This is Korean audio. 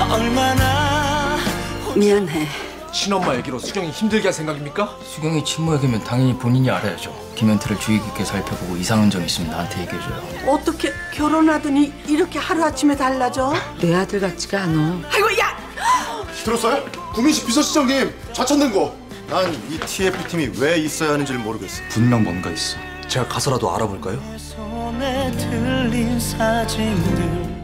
미안해. 친엄마 얘기로 수경이 힘들게 할 생각입니까? 수경이 친모에게면 당연히 본인이 알아야죠. 김현태를 주의 깊게 살펴보고 이상한 점 있으면 나한테 얘기해줘요. 어떻게 결혼하더니 이렇게 하루아침에 달라져? 내 아들 같지가 않아. 아이고 야! 들었어요? 구민식 비서실장님 좌천된 거. 난 이 TF팀이 왜 있어야 하는지를 모르겠어. 분명 뭔가 있어. 제가 가서라도 알아볼까요? 손에 들린 사진들